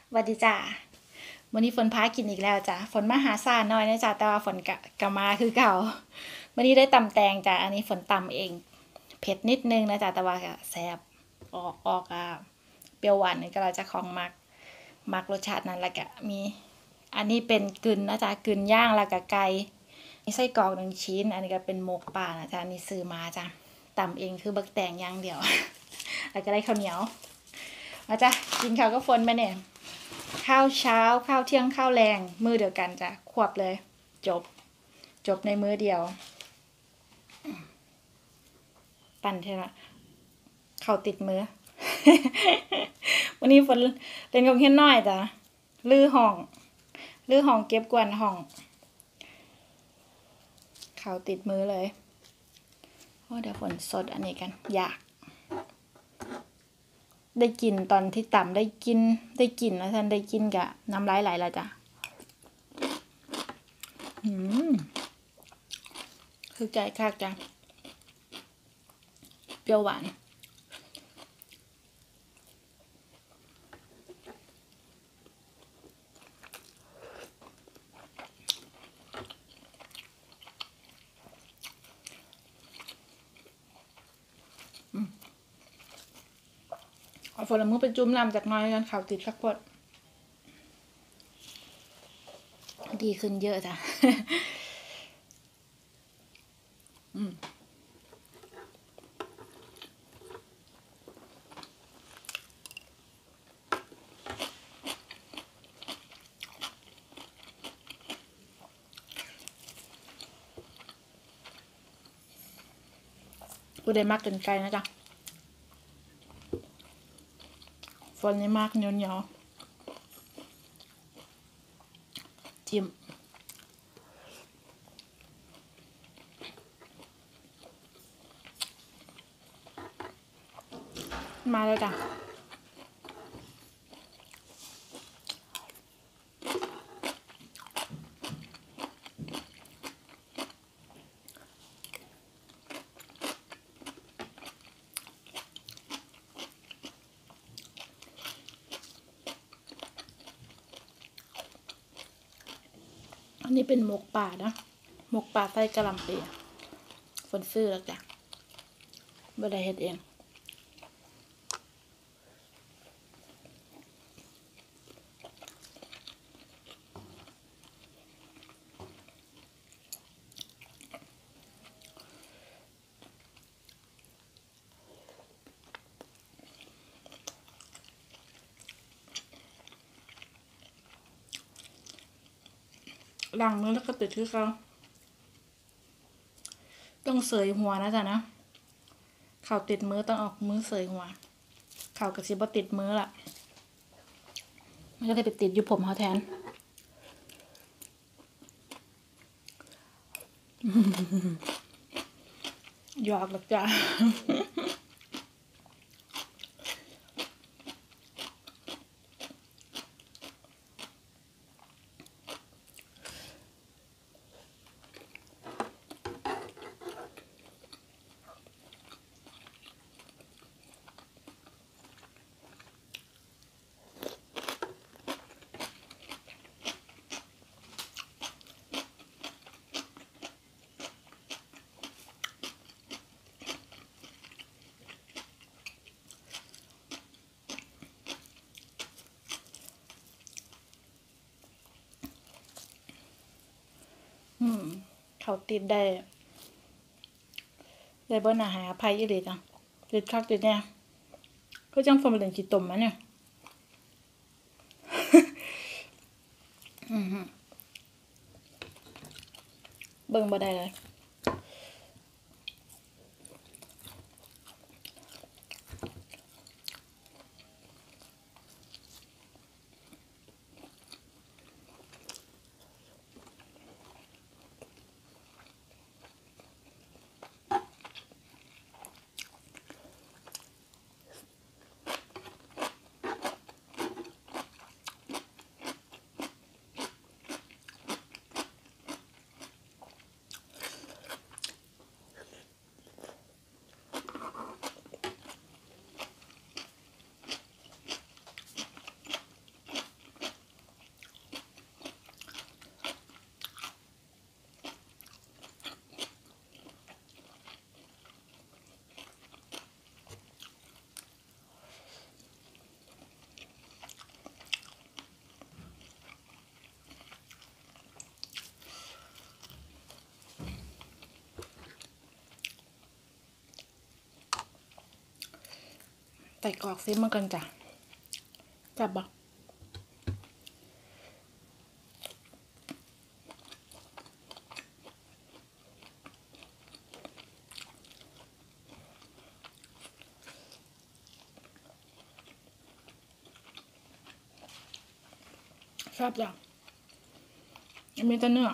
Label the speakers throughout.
Speaker 1: สวัสดีจ้าวันนี้ฝนพากินอีกแล้วจ้ะฝนมาหาซ่าน้อยนะจ้ะแต่ว่าฝนกะมาคือเก่าวันนี้ได้ตำแตงจ้ะอันนี้ฝนตำเองเผ็ดนิดนึงนะจ้ะแต่ว่าก็แซ่บออกเปรี้ยวหวานนี่ก็เราจะของมักรสชาตินั้นแล้วก็มีอันนี้เป็นกึ่นนะจ๊ะกึ่นย่างแล้วก็ไก่มีไส้กรอก1 ชิ้นอันนี้ก็เป็นหมกป่านะจ๊ะอันนี้ซื้อมาจ้ะตำเองคือบักแตงอย่างเดียวแล้วก็ได้ข้าวเหนียวมาจ้ะกินข้าวก็ฝนมาเนี่ยข้าวเช้าข้าวเที่ยงข้าวแรงมื้อเดียวกันจ้ะควบเลยจบในมื้อเดียวปั่นใช่ไหมข้าวติดมือ วันนี้ฝนเล่นกับเฮียนน้อยจ้ะลื้อห้องเก็บกวาดห้องข้าวติดมือเลยโอ้เดี๋ยวฝนสดอันนี้กันอยากได้กินตอนที่ต่ำได้กินแล้วท่านได้กินกะน้ำลายไหลแล้วจ้ะคือใจคักจ้ะเปรี้ยวหวานเอาผลไม้ไปจุ่มน้ำจากน้อยกันข่าวติดสักพดดีขึ้นเยอะจ้ะ กูได้มากเกินไกลนะจ๊ะฝนนี่มากเหนียวจิ้มมาแล้วจ้ะอันนี้เป็นหมกป่านะหมกป่าใส่กะหล่ำปีฝนซื้อแล้วจ้ะบ่ได้เฮ็ดเองล้างมือแล้วก็ติดคือเขาต้องเสยหัวนะจ๊ะนะข่าวติดมือต้องออกมือเสยหัวข่าวกระสิบ่ติดมือล่ะมันก็ได้ไปติดอยู่ผมเขาแทนหยอกหรอกจ้ะ เขาติดได้บ่น่าหาอภัยอีหลีจังติดคักติดเนี่ยก็จังฟอร์มเล่นขี้ตมมาเนี่ย เบิ่งบ่ได้เลยส่กรอกซิมันกันจ้ะจับบักชอบจังยังมีแต่เนื้อ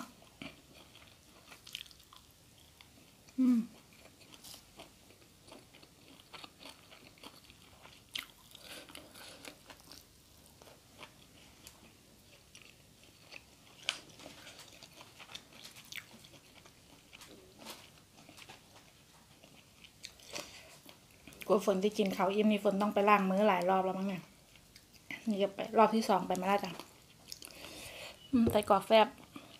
Speaker 1: กลัวฝนที่กินเขาอิ่มนี่ฝนต้องไปล้างมือหลายรอบแล้วมั้งเนี่ยนี่ก็ไปรอบที่2ไปมาแล้วจ้ะใส่กรอกแฟบ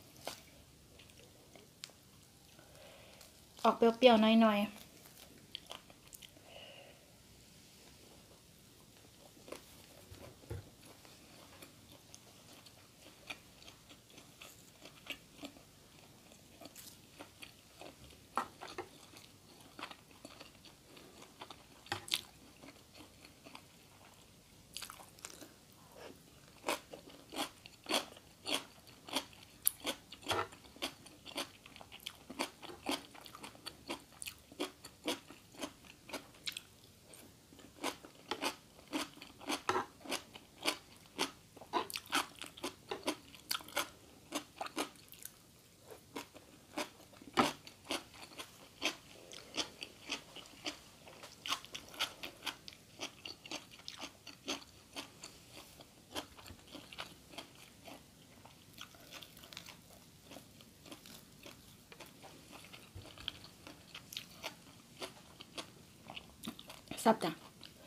Speaker 1: ออกเปรี้ยวๆหน่อยๆซับจ้ะ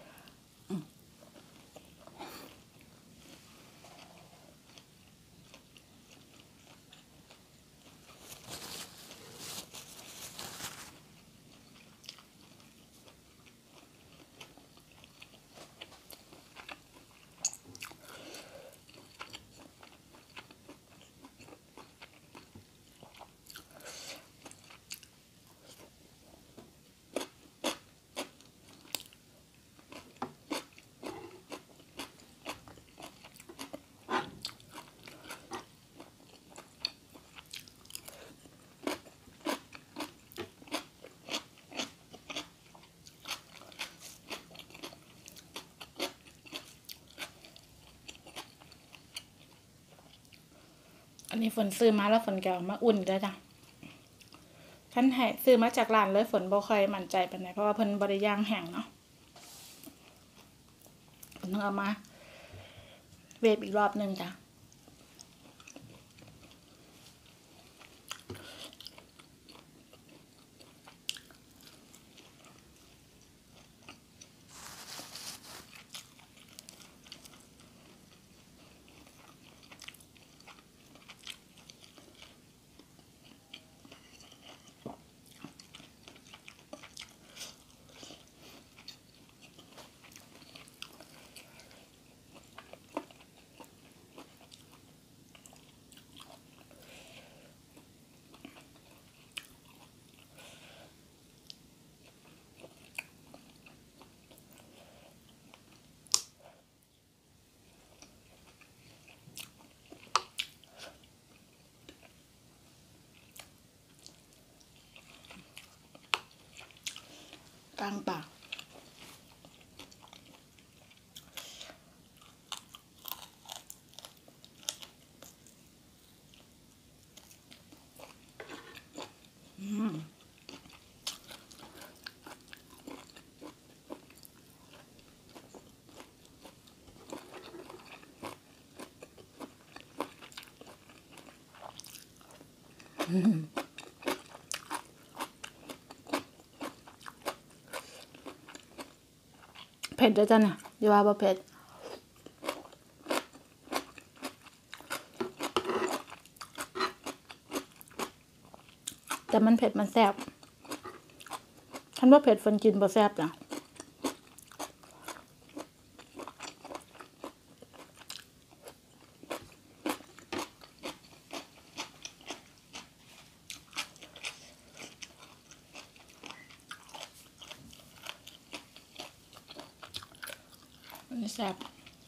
Speaker 1: อันนี้ฝนซื้อมาแล้วฝนก็เอามาอุ่นแล้วจ้ะท่านให้ซื้อมาจากร้านเลยฝนบ่ค่อยมั่นใจปานใดเพราะว่าเพิ่นบ่ได้ย่างแห้งเนาะฝนต้องเอามาเวฟอีกรอบนึงจ้ะกลางปากเผ็ดด้วยจ้ะเนี่ยอย่าว่าบ่เผ็ดแต่มันเผ็ดมันแซ่บท่านว่าเผ็ดฝนกินบ่แซ่บจ้ะแซ่บ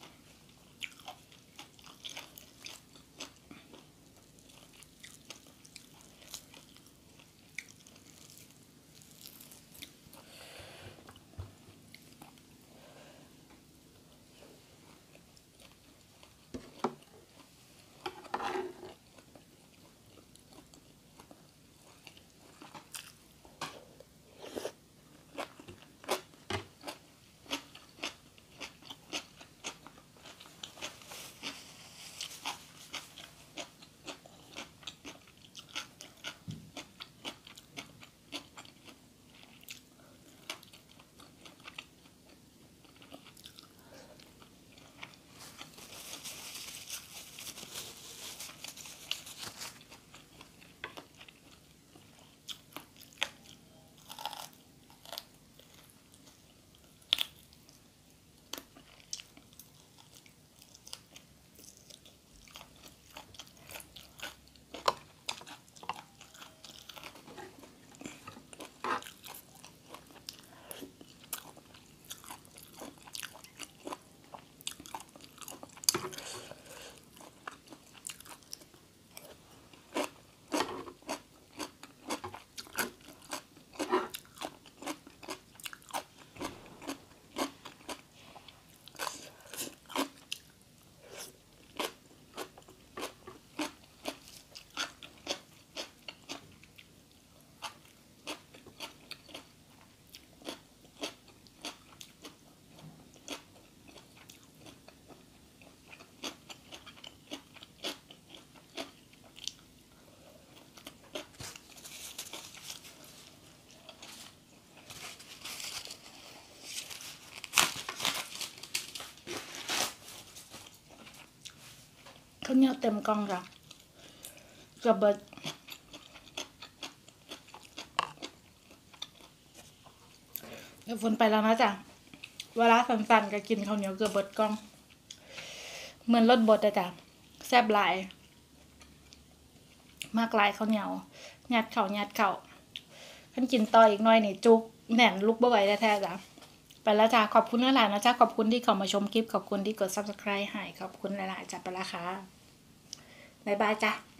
Speaker 1: ข้าวเหนียวเต็มกล่องจ้ะเกือบเบิดเดี๋ยวฝนไปแล้วนะจ๊ะเวลาสั้นๆก็กินข้าวเหนียวเกือบเบิดกล่องเหมือนรสบดอะจ้ะแซ่บหลายมากหลายข้าวเหนียวยัดเข่าขันกินต่ออีกหน่อยนี่จุกแหน่นลุกบ่ไหวแท้ๆจ้ะไปแล้วจ้ะขอบคุณหลายๆนะจ้ะขอบคุณที่เข้ามาชมคลิปขอบคุณที่กด Subscribe ให้ขอบคุณหลายๆจ้ะไปแล้วค่ะบ๊ายบายจ้ะ